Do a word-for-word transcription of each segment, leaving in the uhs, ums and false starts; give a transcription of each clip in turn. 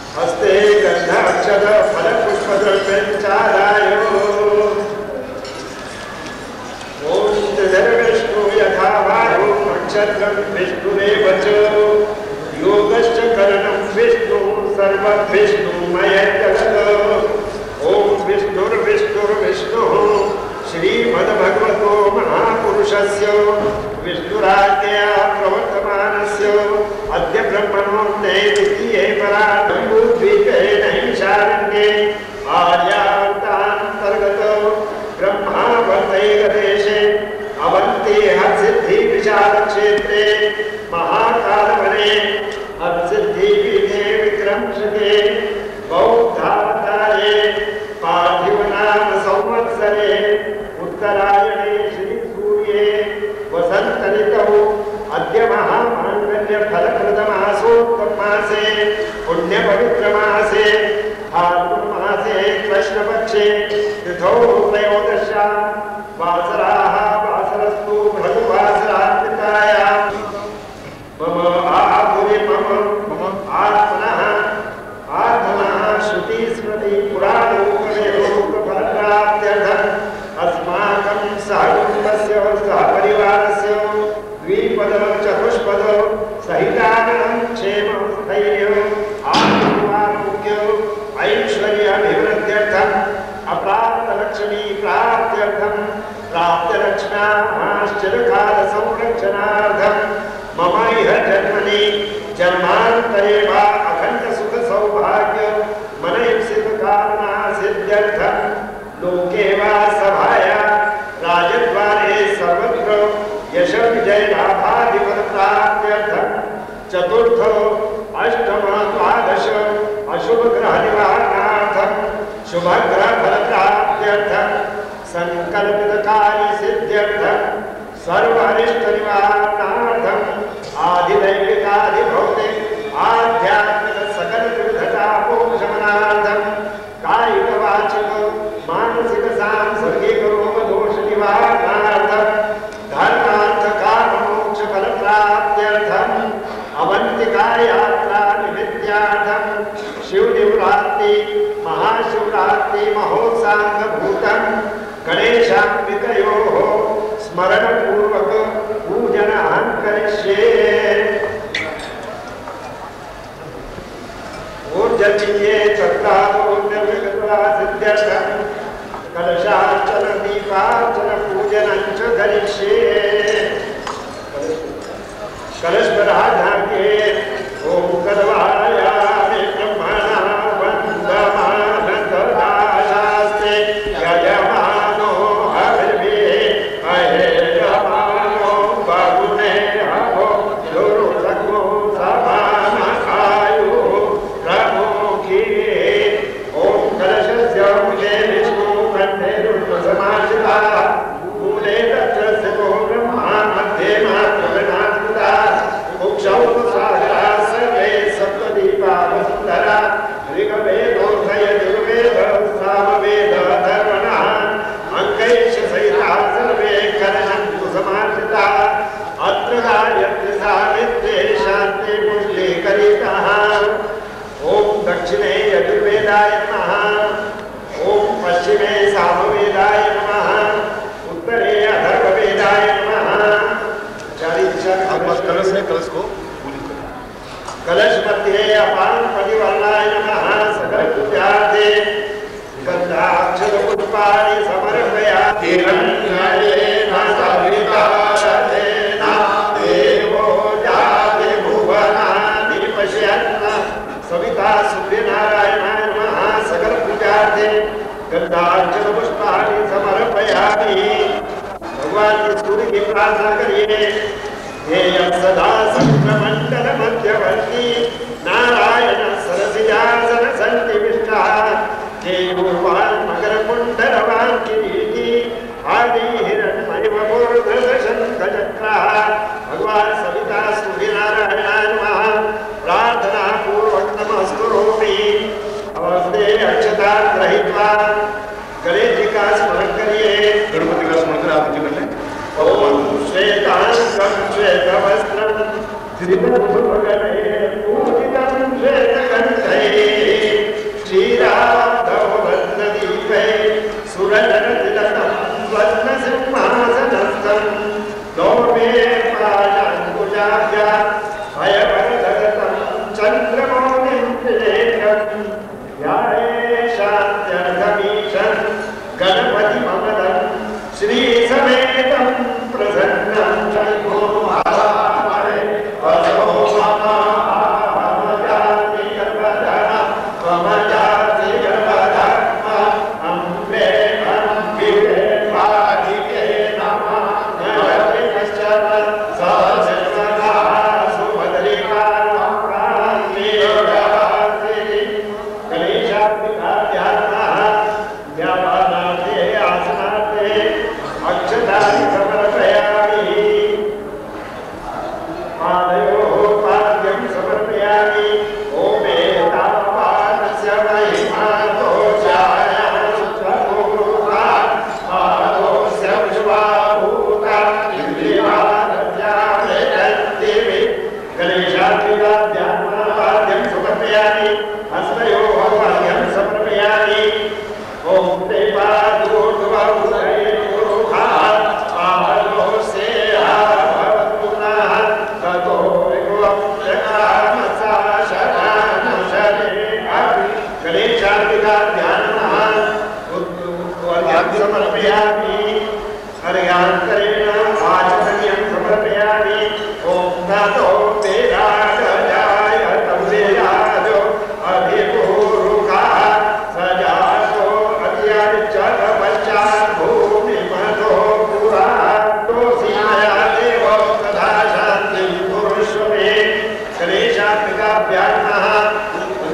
हस्ते गंधाक्षत फलपुष्पद्रव्यञ्चादायो ओम त्रिधर्विष्णु यथा वायु नक्षत्रं विष्णुरेव च योगश्च करणं विष्णु सर्वविष्णुमयं जगत् ओम विष्णुर्विष्णुर्विष्णुः श्रीमद्भगवतो महापुरुषस्य विष्णुराज्ञया प्रवर्तमानस्य अद्य ब्रह्मणोऽन्ते द्वितीये पराद्वीपे नैमिषारण्ये आर्यावर्तान्तर्गतो ब्रह्मावर्तैकदेशे अवन्ति हरसिद्धि विशालक्षेत्रे महाकालवने हरसिद्धिपीठे विक्रमशके बौद्धावतारे पार्थिवनाम संवत्सरे उत्तरायणे श्रीसूर्ये वसंत ऋतौ अद्य महामांगल्य फलप्रदमासोत्तमासे पुण्यपवित्रमासे फाल्गुनमासे कृष्णपक्षे तिथौ त्रयोदश्यां वासराः वासरस्तु भृगुवासरान्वितायां मम आहुरे मम मम आत्मनः आत्मनः श्रुति स्मृति पुराणोपनिषदोक्तफलप्राप्त्यर्थम् अस्माकं सहकुटुम्बस्य सहपरिवारस्य द्विपद चतुष्पद सहितानां क्षेमं स्थैर्यम् आत्मारोग्यम् ऐश्वर्याभिवृद्ध्यर्थम् अप्राप्तलक्ष्मी प्राप्त्यर्थं प्राप्त्यलक्ष्म्याश्चिरकालसंरक्षणार्थं मम इह जन्मनि जन्मान्तरे वा अखण्डसुखसौभाग्य मनैप्सितकामनासिद्ध्यर्थं लोके वा सभाया राजद्वारे सर्वत्र यशविजयलाभाधिपदप्राप्त्यर्थं चतुर्थ अष्टम द्वादश अशुभग्रहनिवारणार्थं शुभग्रहफलप्राप्त्यर्थं संकल्पितकार्यसिद्ध्यर्थं सर्वारिष्टनिवारणार्थं आधिदैविकाधिभौतिक आध्यात्मिक सकलत्रिविधतापोपशमनार्थं कायिकवाचिक मानसिक सांसर्गिक रोगदोष निवारणार्थं धर्मार्थ काममोक्ष फलप्राप्त्यर्थं अवन्तिका यात्रा निमित्यार्थं शिवनिवरात्रि महाशिवरात्रि महोत्साङ्गभूतं गणेशाम्बिकयोः स्मरणपूर्वक पूजनं करिष्ये ऊर्जनीये चक्रादोन्नविगतवासिद्ध्यर्थं कलशार्चन दीपार्चन पूजनं च करिष्ये कलशपराधान्ये ओम कदवायामि ब्रह्मणा वन्दमानतदाशास्ते यजमानो हविर्भिः अहेयमानो बगुने हवो दुर्लग्नो समानकायुः प्रमुखी ओम कलशस्य मुखे विष्णु कण्ठे रुद्रसमाश्रिता मूले तत्र स्थितो ब्रह्मा मध्ये मातृगणात्मता मोक्षौ सागरा सर्वे सप्तदीपा वसुन्धरा ऋग्वेदोऽथय यजुर्वेद सामवेद अथर्वणः अङ्कैश्च सहिताः सर्वे कलशन्तु समाश्रिताः अत्र गायत्री सावित्रे शान्ति पुष्टि करितः ॐ दक्षिणे यजुर्वेदाय नमः ॐ पश्चिमे सामवेदाय नमः उत्तरे अथर्ववेदाय नमः कलश है, कलश को कलश मध्ये अपान परिवर्णाय नमः सकल पूजार्थे गंधाक्षर पुष्पाणि समर्पयामि हिरण्येन सविताशतेन देवो जाते भुवनानि पश्यन् सविता सूर्यनारायणाय नमः सकल पूजार्थे गंधाक्षर पुष्पाणि समर्पयामि भगवान के सूर्य की प्रार्थना करिए हे सदा संक्रमंडल मध्यवर्ती नारायण सरसिजासन संनिविष्टः हे भगवान मकर कुंडलवान किरीटी आदि हिरण्मयवपूर्धर शंखचक्रः भगवान सविता सूर्यनारायणाय नमः प्रार्थना पूर्वक नमस्करोमि अवस्ते अक्षता ग्रहीत्वा गणेश जी का स्मरण करिए गणपति का स्मरण कर आप जी कर लें ओम श्वेतांकं श्वेतवस्त्रं श्रीमद्भुवगणे पूजितं श्वेतकण्ठे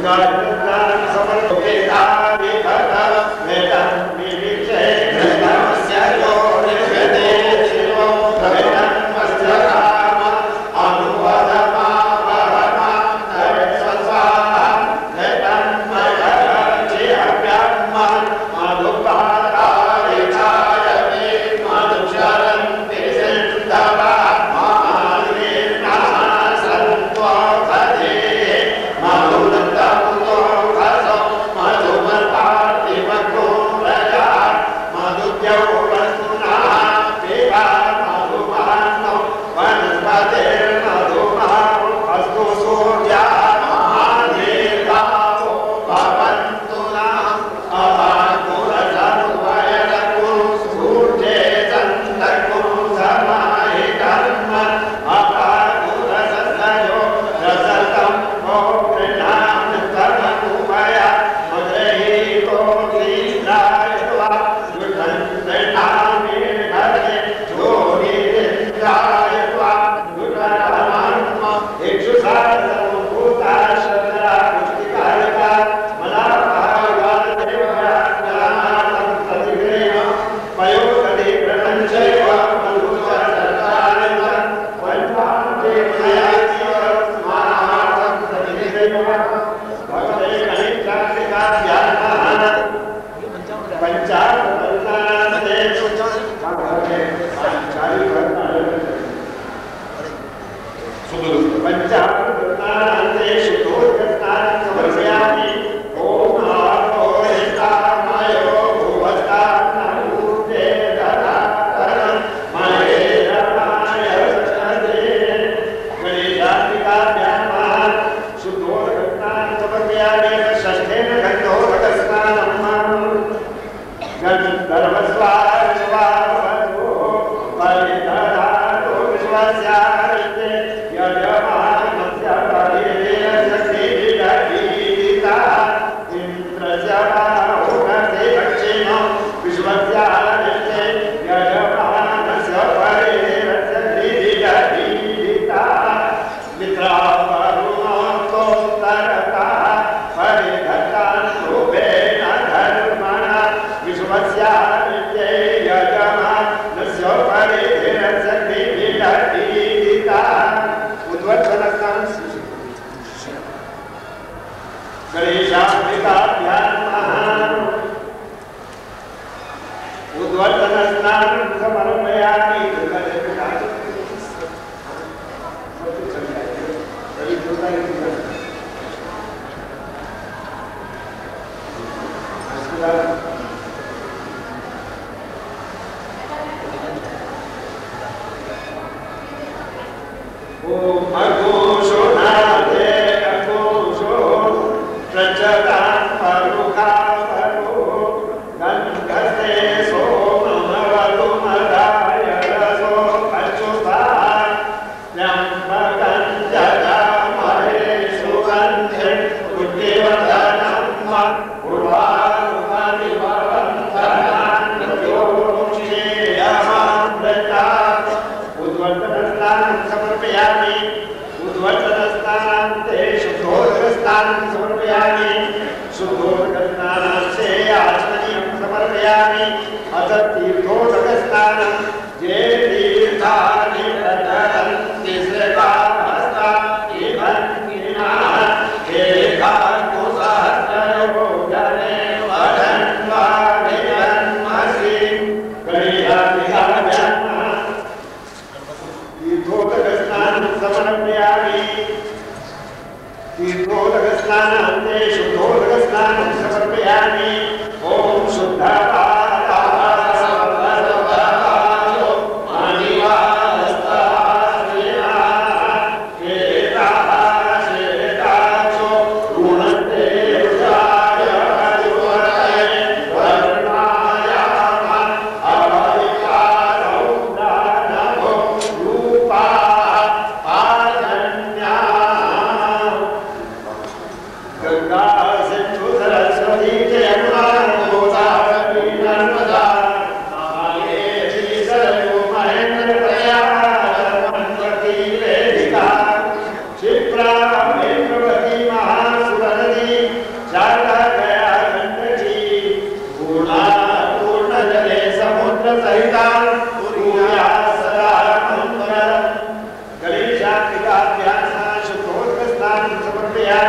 क्षिप्रा मेघवती महासुरनदी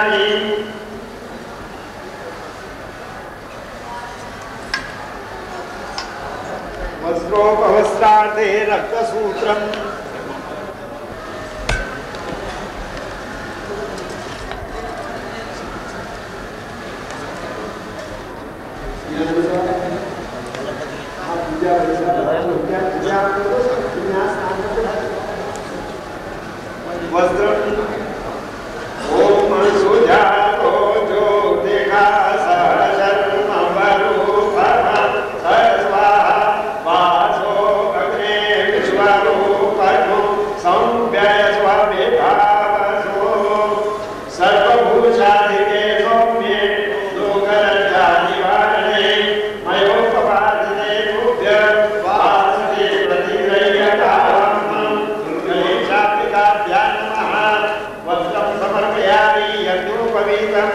समर्पयामि। वस्त्रोपवस्त्रार्थे रक्तसूत्रम् वस्त्रम् ओम सुजातो ज्योतिका सहशर्म वरूपः सर्वाः वासो अग्ने विश्वरूपनो संव्ययस्वविभावसो सर्वभूषाधिके सौम्ये लोकरञ्जानिवारणे मयोपपादिते तुभ्यं वासुदे प्रतिग्रह्यताम् गणेशात्मिकाभ्यां नमः। वस्त्रं समर्पयामि यज्ञोपवीतम्।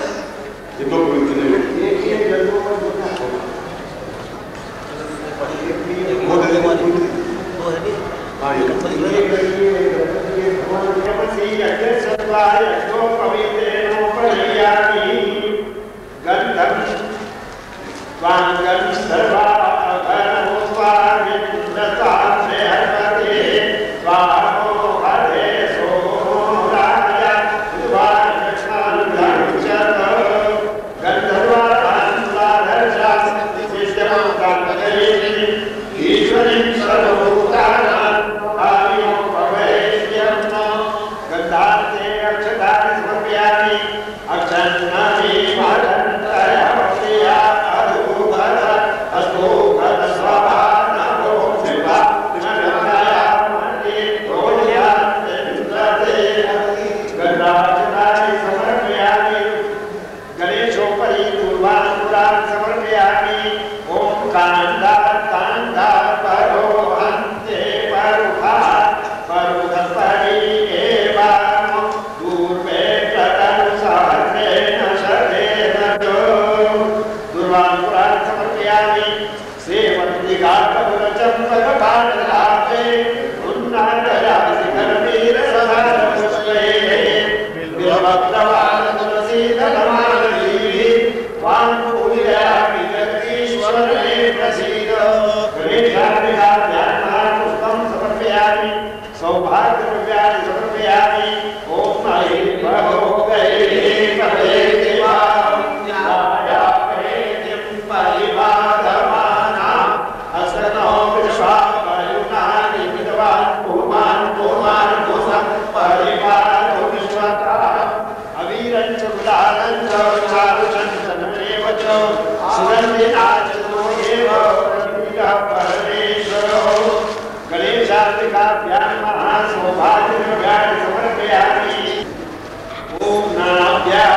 गणेशात्मिकाभ्यां नमः। सौभाग्यद्रव्याणि समर्पयामि। ओम नाभ्यां